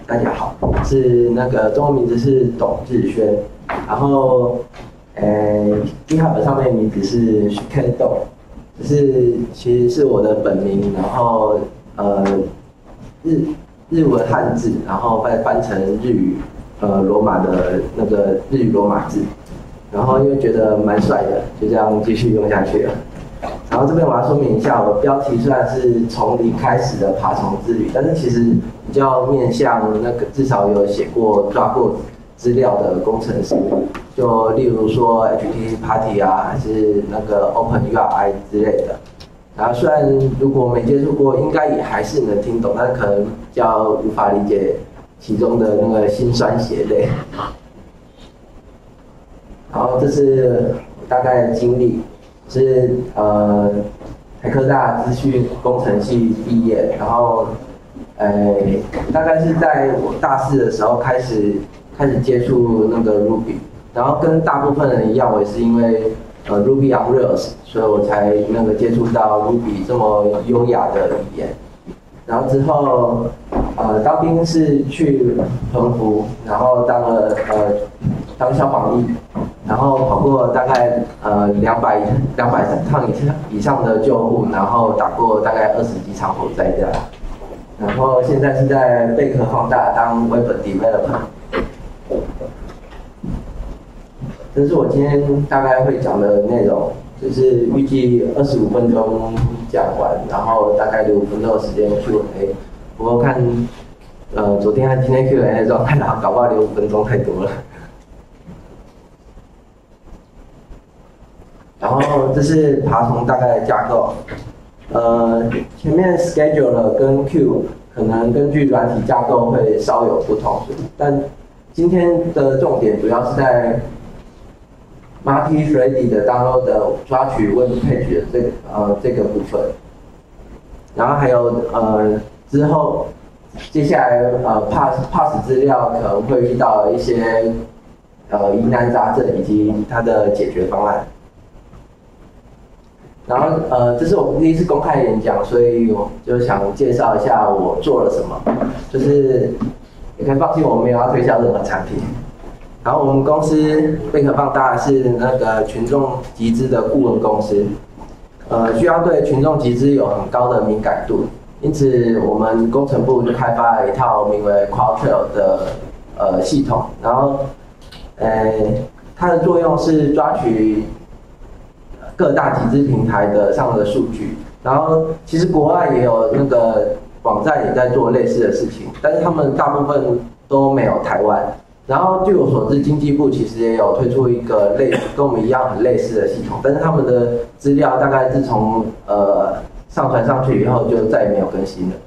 大家好，是那个中文名字是董志轩，然后GitHub 上面名字是 Shikendo， 其实是我的本名，然后日文汉字，然后翻成日语罗马的那个日语罗马字，然后因为觉得蛮帅的，就这样继续用下去了。然后这边我要说明一下，我标题虽然是从零开始的爬虫之旅，但是其实比较面向那个至少有写过抓过资料的工程师，就例如说 HTTP Party 啊，还是那个 OpenURI 之类的。然后虽然如果没接触过，应该也还是能听懂，但可能比较无法理解其中的那个辛酸血泪。然后这是我大概的经历。是台科大资讯工程系毕业，然后大概是在我大4的时候开始接触那个 Ruby， 然后跟大部分人一样，我也是因为Ruby on Rails， 所以我才那个接触到 Ruby 这么优雅的语言。然后之后当兵是去澎湖，然后当消防员。然后跑过大概200趟以上的救护，然后打过大概20几场火灾这样。然后现在是在贝壳放大当 Web Developer。这是我今天大概会讲的内容，就是预计25分钟讲完，然后大概5分钟的时间 Q&A。不过看昨天和今天 Q&A 的状态，搞不好留5分钟太多了。然后这是爬虫大概的架构，前面 scheduler 跟 queue 可能根据软体架构会稍有不同，但今天的重点主要是在 multi-threaded 的 download 的抓取 web page 的这个部分，然后还有之后接下来pass 资料可能会遇到一些疑难杂症以及它的解决方案。然后这是我第一次公开演讲，所以我就想介绍一下我做了什么。就是你可以放心，我没有要推销任何产品。然后我们公司贝壳放大是那个群众集资的顾问公司，需要对群众集资有很高的敏感度，因此我们工程部就开发了一套名为 CrowdTrail 的系统。然后它的作用是抓取各大集资平台上的数据，然后其实国外也有那个网站也在做类似的事情，但是他们大部分都没有台湾。然后据我所知，经济部其实也有推出一个跟我们一样很类似的系统，但是他们的资料大概自从上传上去以后就再也没有更新了。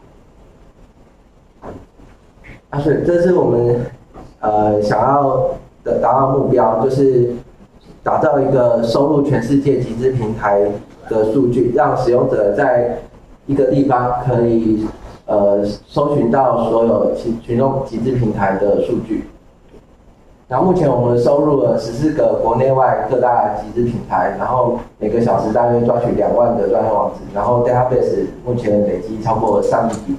所以这是我们想要达到目标，就是打造一个收录全世界集资平台的数据，让使用者在一个地方可以搜寻到所有群众集资平台的数据。然后目前我们收录了14个国内外各大集资平台，然后每个小时大约抓取2万个专业网址，然后 database 目前累积超过3亿。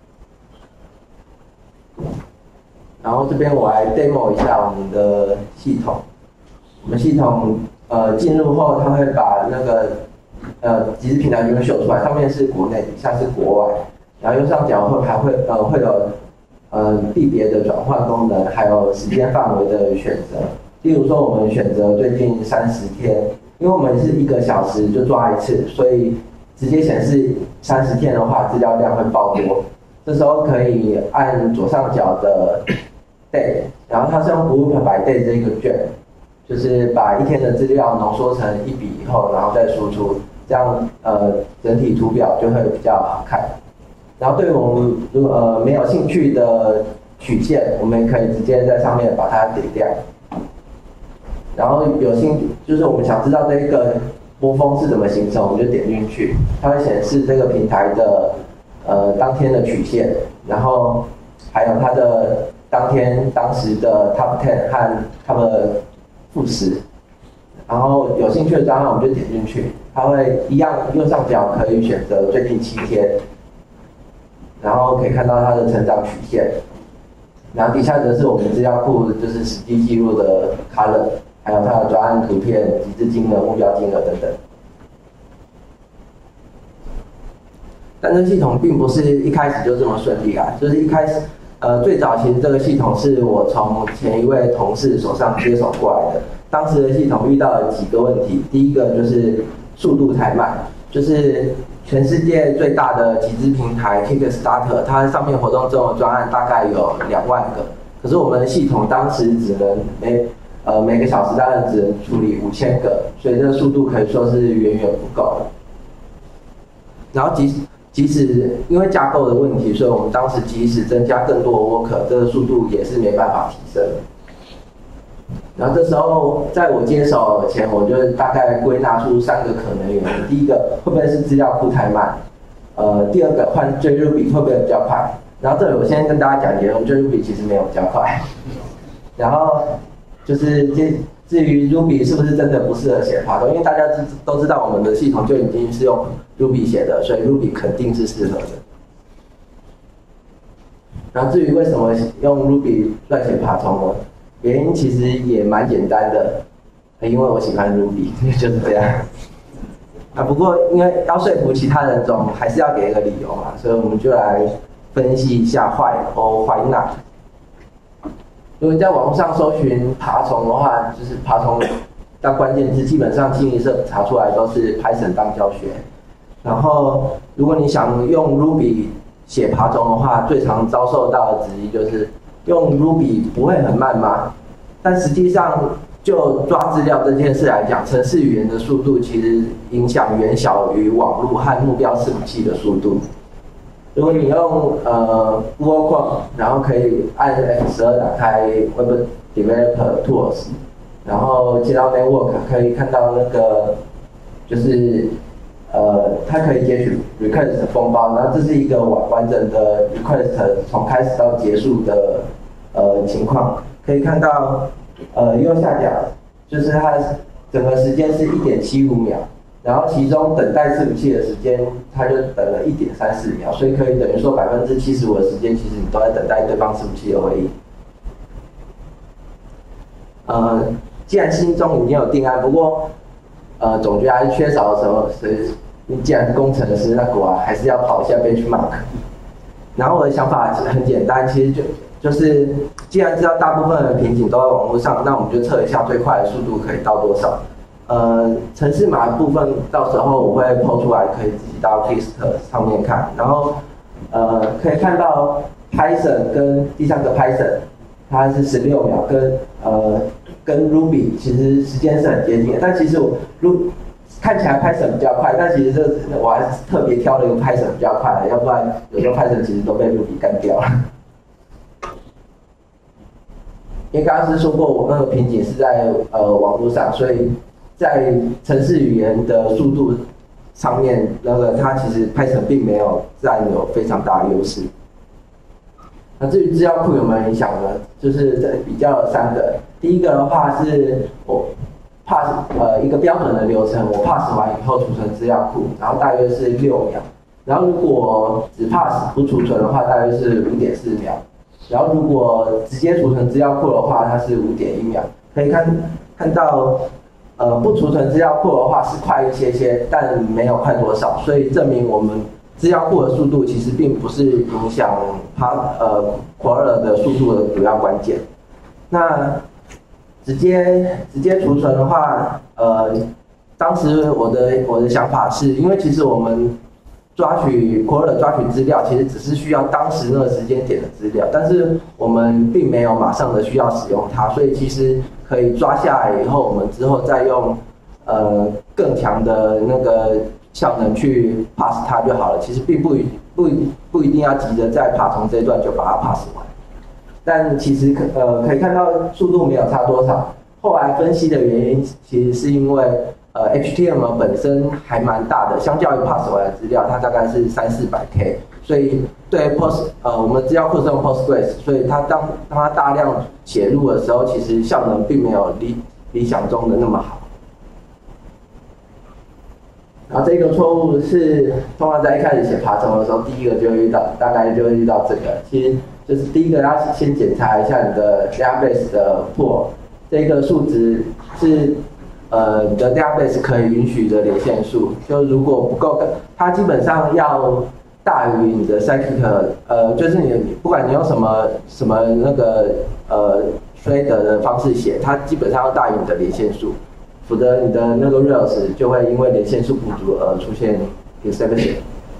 然后这边我来 demo 一下我们的系统。我们系统进入后，它会把那个集资平台全部秀出来，上面是国内，底下是国外。然后右上角还会有地别的转换功能，还有时间范围的选择。例如说，我们选择最近30天，因为我们是1个小时就抓一次，所以直接显示30天的话，资料量会爆多。这时候可以按左上角的 day， 然后它是用 group by day 这个卷，就是把1天的资料浓缩成1笔以后，然后再输出，这样整体图表就会比较好看。然后对于我们如果没有兴趣的曲线，我们可以直接在上面把它点掉。然后就是我们想知道这个波峰是怎么形成，我们就点进去，它会显示这个平台的当天的曲线，然后还有它的当时的 Top 10和 Top 负10。然后有兴趣的账号我们就点进去，它会一样右上角可以选择最近7天。然后可以看到它的成长曲线， 然后底下则是我们资料库就是实际记录的 color， 还有它的专案图片、集资金额、目标金额等等。但这系统并不是一开始就这么顺利啊，就是一开始，最早其实这个系统是我从前一位同事手上接手过来的。当时的系统遇到了几个问题，第一个就是速度太慢，就是全世界最大的集资平台 Kickstarter， 它上面活动这种专案大概有2万个，可是我们的系统当时只能每个小时大概只能处理5000个，所以这个速度可以说是远远不够的。然后即使因为架构的问题，所以我们当时即使增加更多的 worker， 这个速度也是没办法提升。然后这时候在我接手前，我就大概归纳出3个可能原因。第一个会不会是资料库太慢？第二个换 JRuby 会不会比较快？然后这里我先跟大家讲结论 ，JRuby 其实没有比较快。然后就是至于 Ruby 是不是真的不适合写爬虫，因为大家都知道我们的系统就已经是用 Ruby 写的，所以 Ruby 肯定是适合的。然后至于为什么用 Ruby 乱写爬虫呢？原因其实也蛮简单的，因为我喜欢 Ruby， 就是这样。不过因为要说服其他人总还是要给一个理由嘛，所以我们就来分析一下 why or why not。如果你在网络上搜寻爬虫的话，就是爬虫的关键字，基本上清一色查出来都是 Python 当教学。然后，如果你想用 Ruby 写爬虫的话，最常遭受到的质疑就是用 Ruby 不会很慢吗？但实际上，就抓资料这件事来讲，程式语言的速度其实影响远小于网络和目标伺服器的速度。如果你用Google Chrome， 然后可以按 F12 打开 Web Developer Tools， 然后接到 Network 可以看到那个就是它可以截取 request 封包，然后这是一个完整的 request 从开始到结束的情况，可以看到右下角就是它整个时间是 1.75 秒。然后其中等待伺服器的时间，它就等了 1.34 秒，所以可以等于说75%的时间，其实你都在等待对方伺服器的回应。既然心中已经有定案，不过总觉得还是缺少什么，所以你既然是工程师，那果然还是要跑一下 benchmark。然后我的想法其实很简单，其实就是既然知道大部分的瓶颈都在网络上，那我们就测一下最快的速度可以到多少。程式码的部分到时候我会 po 出来，可以自己到 Git 上面看。然后可以看到 Python 跟第3个 Python， 它是16秒，跟 Ruby 其实时间是很接近的。但其实看起来 Python 比较快，但其实我还是特别挑了一个 Python 比较快的，要不然有时候 Python 其实都被 Ruby 干掉了。因为刚刚是说过我那个瓶颈是在网络上，所以在程式语言的速度上面，它其实 Python 并没有占有非常大的优势。那至于资料库有没有影响呢？就是比较了3个。第一个的话是我 pass 一个标准的流程，我 pass 完以后储存资料库，然后大约是6秒。然后如果只 pass 不储存的话，大约是5.4秒。然后如果直接储存资料库的话，它是5.1秒。可以看到。不储存资料库的话是快一些，但没有快多少，所以证明我们资料库的速度其实并不是影响Quora 的速度的主要关键。那直接储存的话，当时我的想法是，因为其实我们Quora 抓取资料，其实只是需要当时那个时间点的资料，但是我们并没有马上的需要使用它，所以其实可以抓下来以后，我们之后再用更强的那个效能去 pass 它就好了。其实并不一定要急着在爬虫这一段就把它 pass 完。但其实可以看到速度没有差多少。后来分析的原因其实是因为HTML 本身还蛮大的，相较于 pass 完的资料，它大概是300-400K， 所以对我们的资料库是用 Postgres， 所以当它大量写入的时候，其实效能并没有理想中的那么好。 然后这个错误是通常在一开始写爬虫的时候，第一个就会遇到，大概就会遇到这个。其实就是第一个要先检查一下你的 database 的 pool， 这个数值是你的 database 可以允许的连线数。就如果不够，它基本上要大于你的 scikit， 就是你不管你用什么那个thread 的方式写，它基本上要大于你的连线数。否则你的那个 Rails 就会因为连线数不足而出现 exception。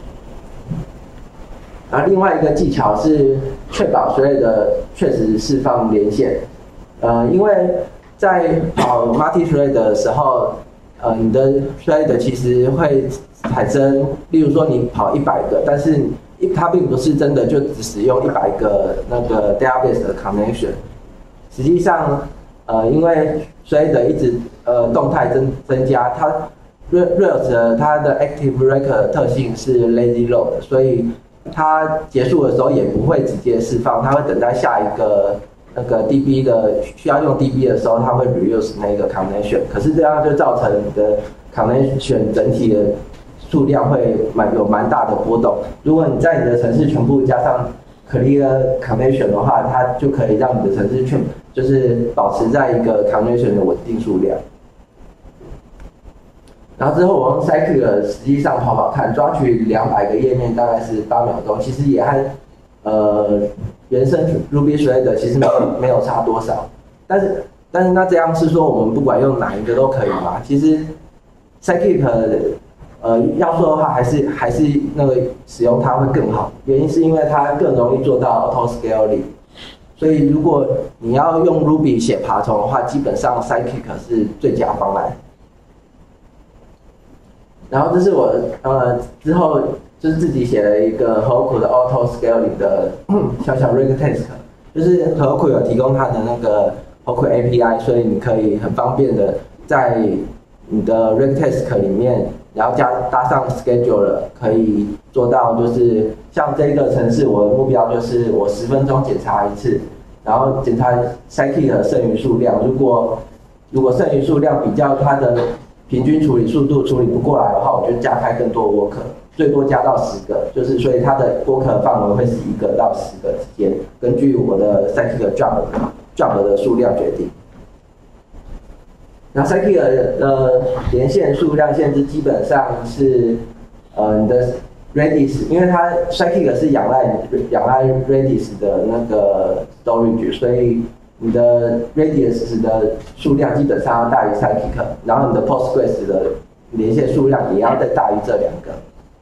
然后另外一个技巧是确保 thread 确实释放连线。因为在跑 multi-thread 的时候，你的 thread 其实会产生，例如说你跑100个，但是它并不是真的就只使用100个那个 database 的 connection。实际上，因为thread 一直动态增加，它 Rails 它的 active record 特性是 lazy load， 所以它结束的时候也不会直接释放，它会等待下一个那个 DB 的需要用 DB 的时候，它会 reuse 那个 connection。可是这样就造成你的 connection 整体的数量会有蛮大的波动。如果你在你的程式全部加上 clear connection 的话，它就可以让你的程式就是保持在一个 connection 的稳定数量。然后之后我用 scikit 实际上跑看，抓取200个页面大概是8秒钟，其实也和原生 Ruby thread 其实没有差多少。但是那这样是说我们不管用哪一个都可以吗？其实 scikit 要说的话还是那个使用它会更好，原因是因为它更容易做到 auto scaling。所以如果你要用 Ruby 写爬虫的话，基本上 scikit 是最佳方案。然后这是我之后就是自己写了一个Heroku的 auto scaling 的小 Rig task， 就是 Heroku 有提供它的那个 Heroku API， 所以你可以很方便的在你的 Rig task 里面，然后搭上 scheduler， 可以做到就是像这个程式，我的目标就是我10分钟检查一次，然后检查 scikit 的剩余数量，如果剩余数量比较它的平均处理速度处理不过来的话，我就加开更多 worker， 最多加到10个，就是所以它的 worker 范围会是1个到10个之间，根据我的 scikit job 的数量决定。那 scikit 的连线数量限制基本上是你的 Redis， 因为它 scikit 是仰赖 Redis 的那个 storage， 所以你的 Redis 的数量基本上要大于 scikit， 然后你的 Postgres 的连线数量也要再大于这2个。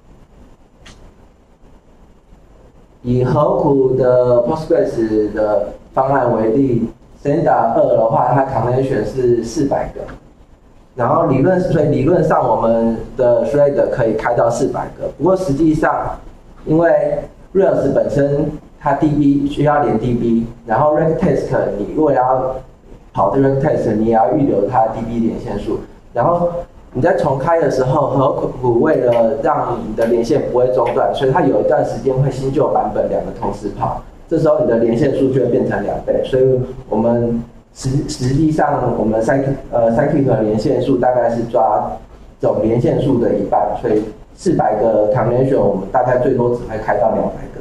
以Heroku的 Postgres 的方案为例 ，Senda 2的话，它 connection 是400个，然后所以理论上我们的 thread 可以开到400个，不过实际上因为 Rails 本身它 DB 需要连 DB， 然后 Rig task 你如果要跑这个 Rig task， 你也要预留它的 DB 连线数，然后你在重开的时候，Heroku为了让你的连线不会中断，所以它有一段时间会新旧版本2个同时跑，这时候你的连线数就会变成2倍，所以我们实际上我们 scikit 的连线数大概是抓总连线数的1半，所以400个 connection 我们大概最多只会开到200个。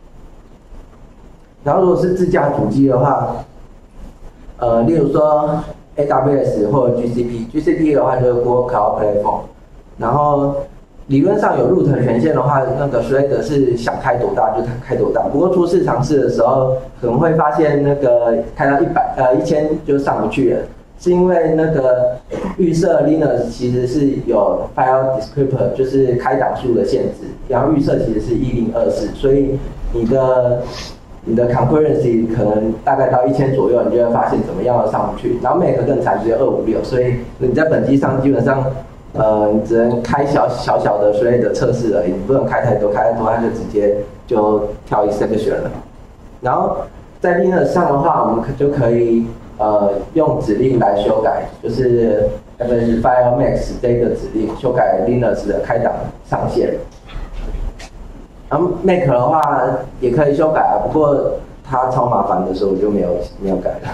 然后如果是自家主机的话，例如说 AWS 或者 GCP 的话就是 Google Cloud Platform， 然后理论上有 root 权限的话，那个 thread 是想开多大就开多大。不过初试尝试的时候，可能会发现那个开到1000就上不去了，是因为那个预设 Linux 其实是有 file descriptor， 就是开档数的限制，然后预设其实是1024，所以你的 concurrency 可能大概到1000左右，你就会发现怎么样都上不去。然后 Make 更惨，只有256，所以你在本机上基本上你只能开小的 thread 的测试而已，你不能开太多，开太多它就直接就跳 exception 了。然后在 Linux 上的话，我们就可以用指令来修改，就是 file max 这个指令修改 Linux 的开档上限。然后 make 的话也可以修改啊，不过它超麻烦的，所以我就没有改了。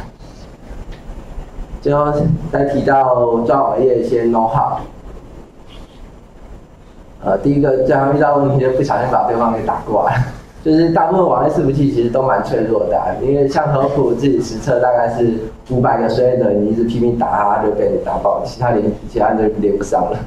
最后再提到抓网页一些 know how， 第一个最常遇到的问题就是不小心把对方给打挂了。就是大部分网页伺服器其实都蛮脆弱的、因为像和普自己实测大概是500个衰的，你一直拼命打它，就被你打爆，其他就连不上了。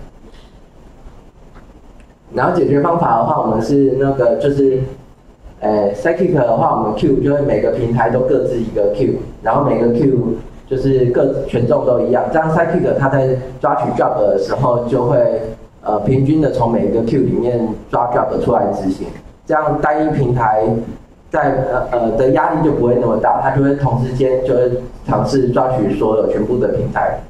然后解决方法的话，我们是那个就是，Sidekick 的话，我们 Q 就会每个平台都各自一个 Q， 然后每个 Q 就是权重都一样，这样 Sidekick 它在抓取 job 的时候就会平均的从每一个 Q 里面抓 job 出来执行，这样单一平台的压力就不会那么大，它就会同时间就会尝试抓取所有全部的平台。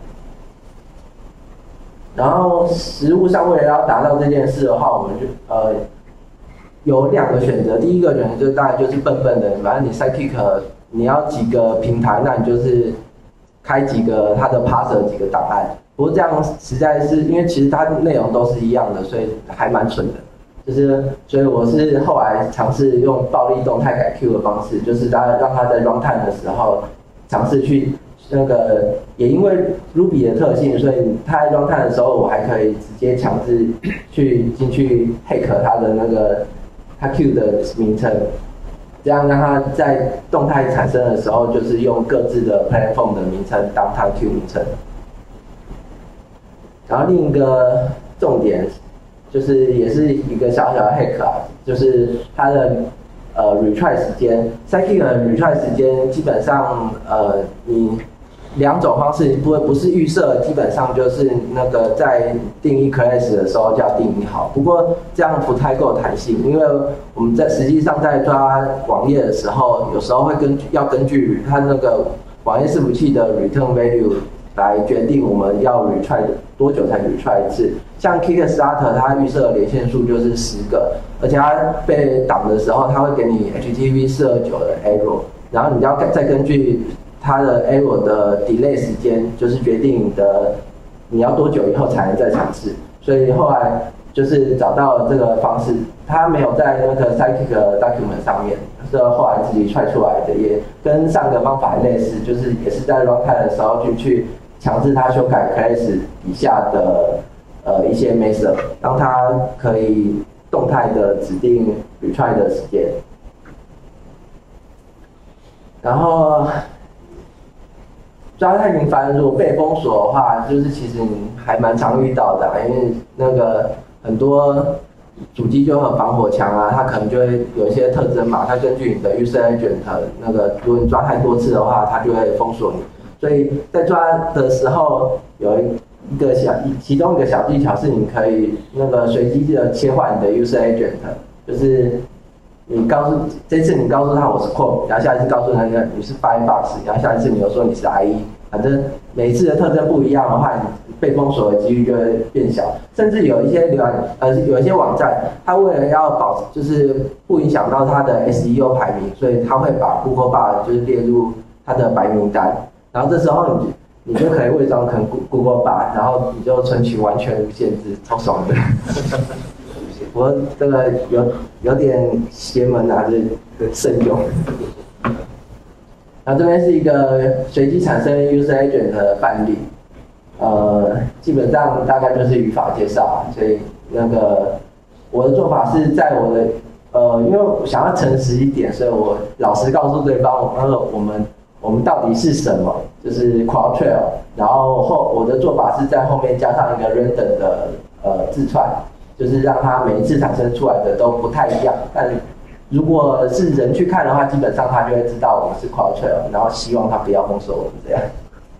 然后实务上为了要达到这件事的话，我们就有2个选择。第一个选择就大概就是笨笨的，反正你 Sidekick 你要几个平台，那你就是开几个它的 parser 几个档案。不过这样实在是因为其实它内容都是一样的，所以还蛮蠢的。所以我是后来尝试用暴力动态改 Q 的方式，就是让它在 runtime 的时候尝试去那个，也因为 Ruby 的特性，所以它在 runtime 的时候，我还可以直接强制进去 hack 它的那个它 Q 的名称，这样让它在动态产生的时候，就是用各自的 platform 的名称当它 Q 名称。然后另一个重点就是也是一个小小的 hack 就是它的retry 时间 ，Sidekick 的 retry 时间基本上你2种方式，不是预设，基本上就是那个在定义 class 的时候就要定义好。不过这样不太够弹性，因为我们实际上在抓网页的时候，有时候会要根据它那个网页伺服器的 return value 来决定我们要 retry 多久才 retry 一次。像 Kickstarter 它预设的连线数就是10个，而且它被挡的时候，它会给你 HTTP 429的 error， 然后你要再根据它的 error 的 delay 时间，就是决定你要多久以后才能再尝试。所以后来就是找到这个方式，它没有在那个 Sidekick document 上面，是后来自己踹出来的，也跟上个方法类似，就是也是在 runtime 的时候去强制它修改 class 底下的一些 method， 让它可以动态的指定 retry 的时间。然后抓太频繁，如果被封锁的话，就是其实你还蛮常遇到的，因为那个很多主机就有防火墙啊，它可能就会有一些特征嘛，它根据你的 user agent 那个，如果你抓太多次的话，它就会封锁你。所以在抓的时候有其中一个小技巧是，你可以那个随机的切换你的 user agent， 就是这次你告诉他我是 Chrome， 然后下一次告诉他你是 Firefox， 然后下一次你又说你是 IE， 反正每一次的特征不一样的话，你被封锁的几率就会变小。甚至有一些有一些网站，它为了要就是不影响到它的 SEO 排名，所以它会把 Googlebot 就是列入它的白名单。然后这时候你就可以伪装成 Googlebot， 然后你就存取完全无限制，超爽的。不过这个有点邪门啊，就慎用。然后这边是一个随机产生 user agent 的范例，基本上大概就是语法介绍，所以那个我的做法是在我的因为我想要诚实一点，所以我老实告诉对方，我们到底是什么，就是 CrowdTrail， 然后我的做法是在后面加上一个 random 的字串，就是让它每一次产生出来的都不太一样。但如果是人去看的话，基本上他就会知道我们是 CrowdTrail， 然后希望他不要封锁我们这样。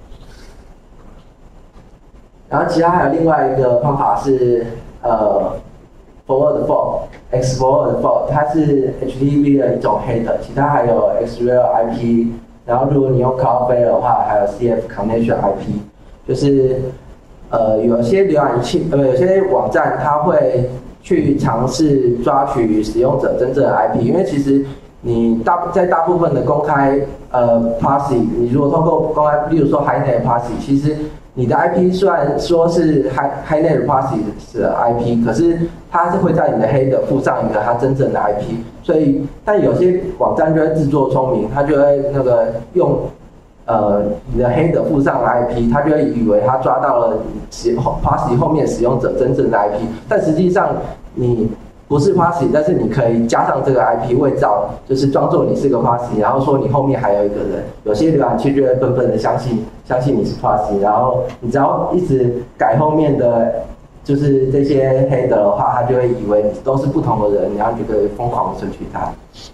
然后其他还有另外一个方法是forward fault，X-forward fault， 它是 HTTP 的一种 header， 其他还有 X-rail IP。然后，如果你用 Cloudflare 的话，还有 CF Connection IP， 就是有些浏览器有些网站它会去尝试抓取使用者真正的 IP， 因为其实你在大部分的公开Parse， 你如果透过公开，例如说 HiNet Parse， 其实你的 IP 虽然说是 HiNet Parse 的 IP， 可是它是会在你的 header 附上一个它真正的 IP。所以，但有些网站就会自作聪明，它就会那个用你的黑的附上了 IP， 它就会以为它抓到了Parse 后面使用者真正的 IP， 但实际上你不是 Parse， 但是你可以加上这个 IP 伪造，就是装作你是个 Parse， 然后说你后面还有一个人。有些浏览器就会笨笨的相信你是 Parse， 然后你只要一直改后面的就是这些黑的话，它就会以为你都是不同的人，然后就可以疯狂的存取它。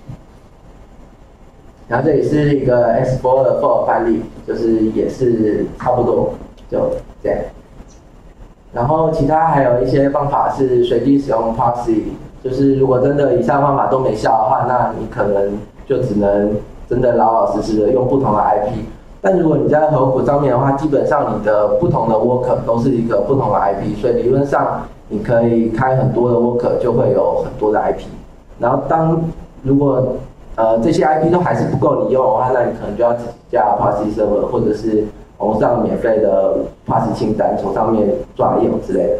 然后这里是一个 Explorer for 范例，就是也是差不多就这样。然后其他还有一些方法是随机使用 Parse， 就是如果真的以上方法都没效的话，那你可能就只能真的老老实实的用不同的 IP。但如果你在合谱上面的话，基本上你的不同的 worker 都是一个不同的 IP， 所以理论上你可以开很多的 worker， 就会有很多的 IP。然后如果这些 IP 都还是不够你用的话，那你可能就要自己加 Parse server， 或者是网络上免费的 Parse 清单，从上面抓用之类的。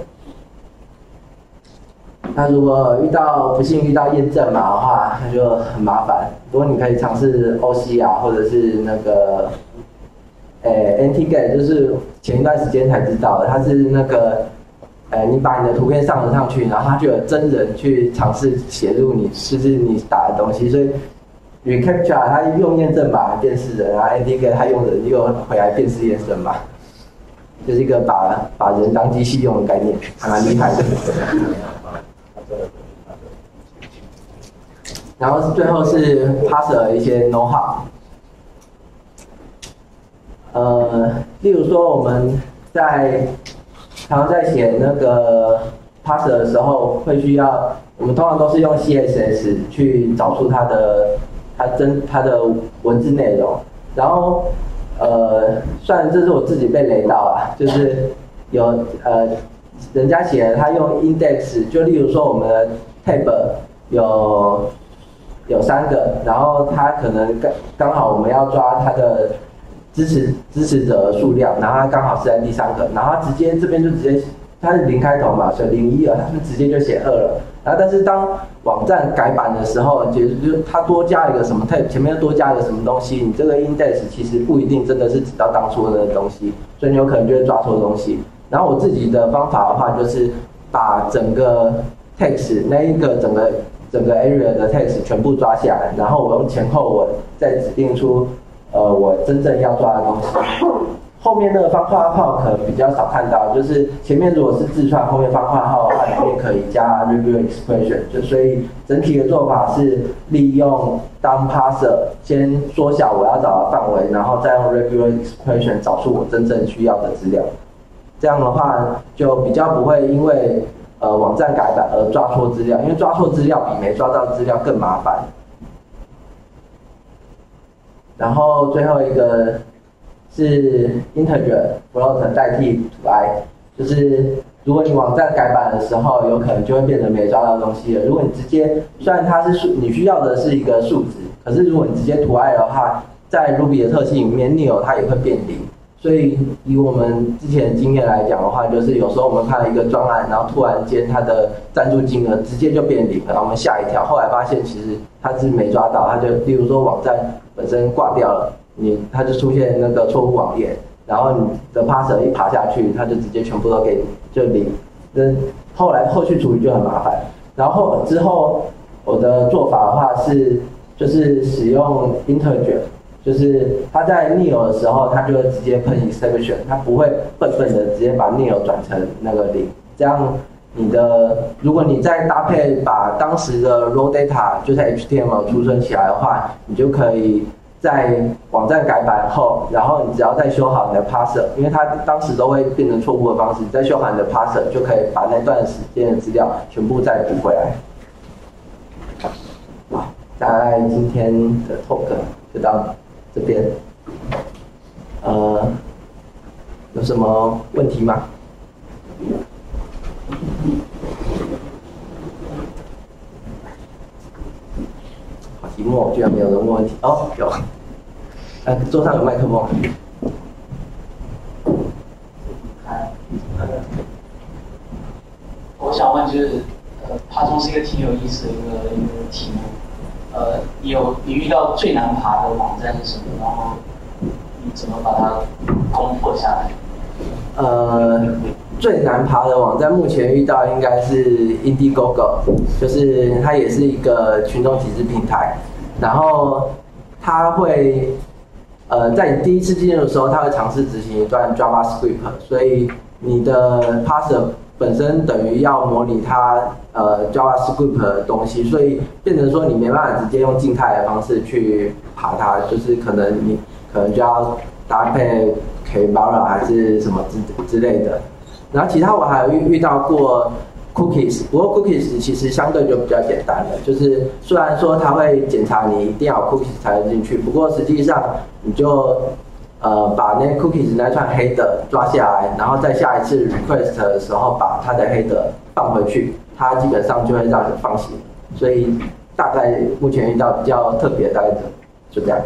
那如果不幸遇到验证码的话，那就很麻烦。不过你可以尝试 OC 啊，或者是那个NTGet， 就是前一段时间才知道的，它是那个你把你的图片上传上去，然后它就有真人去尝试写入你打的东西，所以Recaptcha 它用验证码来辨识人，然后 NTGet 它用人又回来辨识验证码，就是一个把人当机器用的概念，还蛮厉害的。然后最后是 Parser 的一些 know-how，例如说我们常常在写那个 Parser 的时候，我们通常都是用 CSS 去找出它的文字内容，然后虽然这是我自己被雷到啊，就是有人家写的他用 index， 就例如说我们的 tab 有3个，然后他可能刚好我们要抓他的支持者的数量，然后他刚好是在第3个，然后他这边就直接它是0开头嘛，所以012，他们直接就写2了。然后但是当网站改版的时候，就是它多加一个什么 tab， 前面多加一个什么东西，你这个 index 其实不一定真的是指到当初的那个东西，所以你有可能就会抓错东西。然后我自己的方法的话，就是把整个 text 那一个整个 area 的 text 全部抓下来，然后我用前后文再指定出我真正要抓的东西。后面那个方块号可能比较少看到，就是前面如果是字串，后面方块号的话，里面可以加 review expression， 所以整体的做法是利用当 parser 先缩小我要找的范围，然后再用 review expression 找出我真正需要的资料。这样的话就比较不会因为网站改版而抓错资料，因为抓错资料比没抓到资料更麻烦。然后最后一个是 integer float 代替 to_i， 就是如果你网站改版的时候，有可能就会变成没抓到东西了。如果你直接，虽然它是你需要的是一个数值，可是如果你直接 to_i 的话，在 Ruby 的特性里面 nil 它也会变0。所以以我们之前的经验来讲的话，就是有时候我们看了一个专案，然后突然间它的赞助金额直接就变0了，然后我们吓一跳，后来发现其实它是没抓到，它就例如说网站本身挂掉了。它就出现那个错误网页，然后你的 parser 一爬下去，它就直接全部都给你，就0。后续处理就很麻烦。然后之后我的做法的话就是使用 integer， 就是它在 nil 的时候，它就会直接喷 exception， 它不会笨笨的直接把 nil 转成那个0，这样如果你再搭配把当时的 raw data 就是 HTML 储存起来的话，你就可以在网站改版后，然后你只要再修好你的 parser， 因为它当时都会变成错误的方式，你再修好你的 parser 就可以把那段时间的资料全部再补回来。好，大概今天的 talk 就到这边。有什么问题吗？好寂寞，居然没有人问问题。哦，有。桌上有麦克风。 我想问就是，爬虫是一个挺有意思的一个题目。你遇到最难爬的网站是什么？然后你怎么把它攻破下来？ 最难爬的网站目前遇到应该是 Indiegogo， 就是它也是一个群众集资平台，然后它会在你第一次进入的时候，它会尝试执行一段 JavaScript， 所以你的 parser 本身等于要模拟它JavaScript 的东西，所以变成说你没办法直接用静态的方式去爬它，就是你可能就要搭配 Kibara 还是什么之类的。然后其他我还有遇到过 cookies， 不过 cookies 其实相对就比较简单了，就是虽然说它会检查你一定要有 cookies 才能进去，不过实际上你就把那 cookies 那串 header 抓下来，然后在下一次 request 的时候把它的 header 放回去，它基本上就会让你放行。所以大概目前遇到比较特别的大概就这样。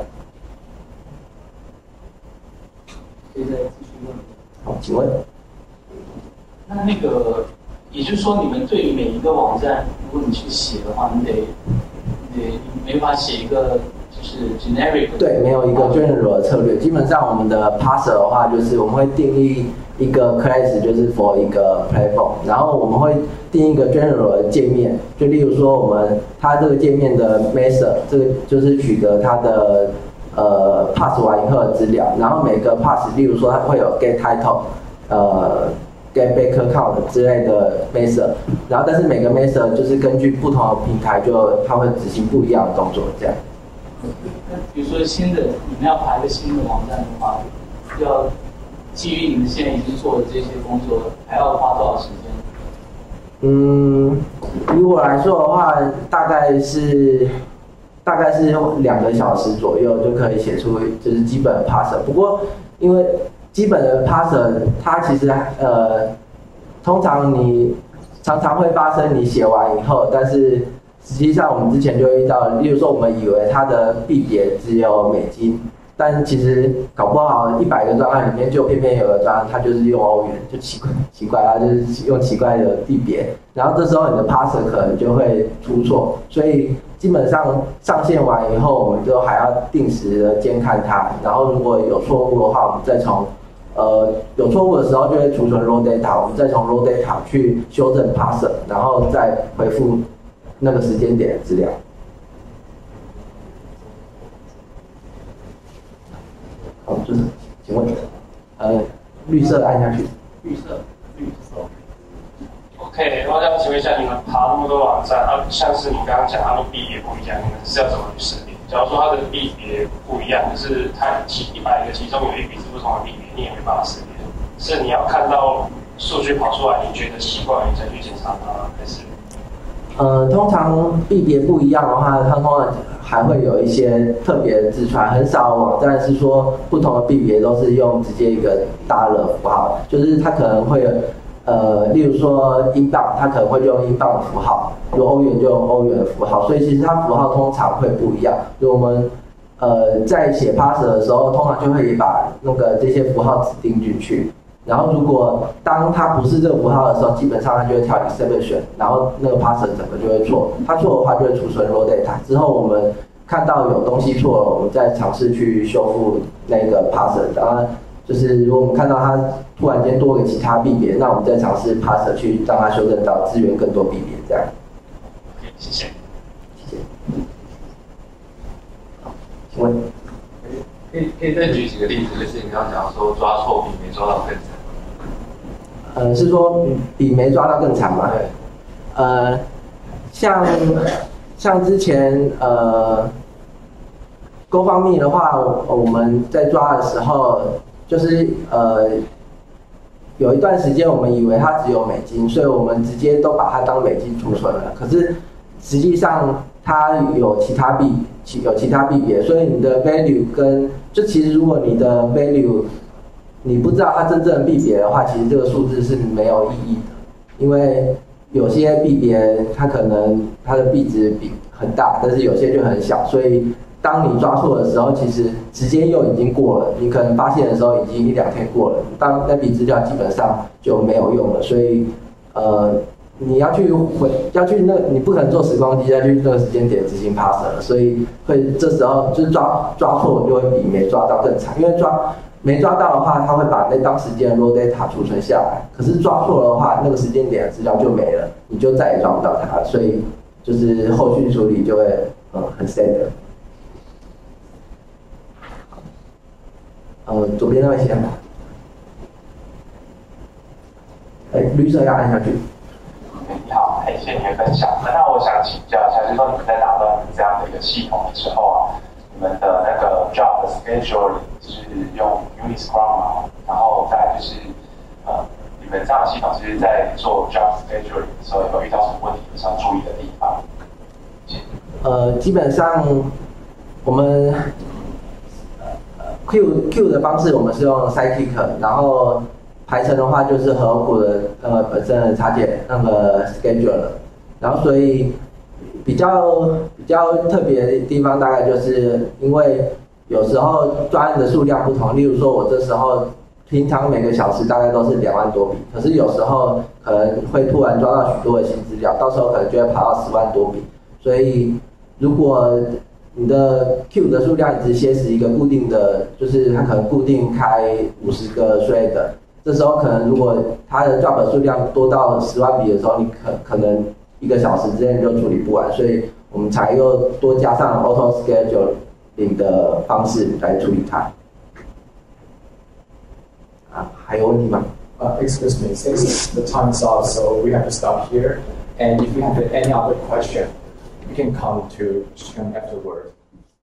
可以再继续问。 好，请问。 那个，也就是说，你们对于每一个网站，如果你去写的话，你没法写一个就是 generic。对， 没有一个 general 的策略。基本上我们的 parser 的话，就是我们会定义一个 class， 就是 for 一个 platform， 然后我们会定一个 general 的界面，就例如说它这个界面的 method， 这个就是取得它的pass 完以后的资料，然后每个 pass， 例如说它会有 get title，get back count 之类的 method， 然后但是每个 method 就是根据不同的平台它会执行不一样的动作，这样。 那比如说你们要爬一个新的网站的话，要基于你们现在已经做的这些工作，还要花多少时间？ 以我来说的话，大概是2个小时左右就可以写出就是基本的 parser。不过因为基本的 parser 它其实通常你常常会发生你写完以后，但是实际上我们之前就遇到，例如说我们以为它的币别只有美金，但其实搞不好100个专案里面就偏偏有个专案它就是用欧元，就奇怪它就是用奇怪的币别，然后这时候你的 parser 可能就会出错，所以基本上上线完以后，我们就还要定时的监看它，然后如果有错误的话，我们再从有错误的时候就会储存 raw data， 我们再从 raw data 去修正 parser， 然后再回复那个时间点的资料。好，就是请问，绿色按下去。 绿色。 OK， 我想请问一下，你们爬那么多网站，像是你刚刚讲它们币别不一样，你们是要怎么去识别？假如说它的币别不一样，可是它100个其中有1笔是不同的币别，你也没办法识别。是你要看到数据跑出来，你觉得奇怪，你再去检查它，还是？ 通常币别不一样的话，它通常还会有一些特别的字串，很少网站是说不同的币别都是用直接一个$符号，就是它可能会例如说英镑，它可能会用英镑的符号，如果欧元就用欧元的符号，所以其实它符号通常会不一样。所以我们在写 parser 的时候，通常就会把这些符号指定进去。然后如果当它不是这个符号的时候，基本上它就会跳 exception， 然后那个 parser 整个就会错。它错的话就会储存 raw data， 之后我们看到有东西错了，我们再尝试去修复那个 parser。当然，就是如果我们看到它突然间多个其他币别，那我们再尝试 parser 去让它修正到支援更多币别，这样。 谢谢。 谢谢。好，请问。 可以再举几个例子，就是你刚刚讲说抓错比没抓到更惨。 是说比没抓到更惨吗？对。像之前GoFundMe 的话，我们在抓的时候，就是有一段时间我们以为它只有美金，所以我们直接都把它当美金储存了。可是实际上它有其他币别，所以你的 value 其实如果你的 value 你不知道它真正的币别的话，其实这个数字是没有意义的，因为有些币别它可能它的币值很大，但是有些就很小，所以当你抓错的时候，其实时间又已经过了，你可能发现的时候已经1-2天过了，当那笔资料基本上就没有用了，所以你要去你不可能坐时光机再去那个时间点执行 parser 了，所以这时候就是抓错就会比没抓到更惨，因为没抓到的话，它会把那当时间的 raw data 储存下来，可是抓错的话，那个时间点的资料就没了，你就再也抓不到它了，所以就是后续处理就会很 sad。左边那位先。绿色要按下去。 你好，谢谢你的分享。那我想请教一下，就是说你们在打乱这样的一个系统的时候啊，你们的那个 job 的 scheduling 是用 Uniscrum 吗？然后再来就是你们这样的系统是在做 job scheduling 的时候有没有遇到什么问题需要注意的地方？ 基本上我们Q 的方式我们是用 Sidekick， 然后排程的话就是和库的本身的插件schedule， 然后所以比较特别的地方大概就是因为有时候专案的数量不同，例如说我这时候平常每个小时大概都是2万多笔，可是有时候可能会突然抓到许多的新资料，到时候可能就会跑到10万多笔，所以如果你的 Q 的数量一直歇死一个固定的，就是它可能固定开50个 thread， 这时候可能如果它的 job 数量多到10万笔的时候，你可能1个小时之内就处理不完，所以我们才又多加上 auto scheduling 的方式来处理它。还有问题吗 ？Excuse me, since the time's up, so we have to stop here. And if you have any other question, you can come to Sean afterward.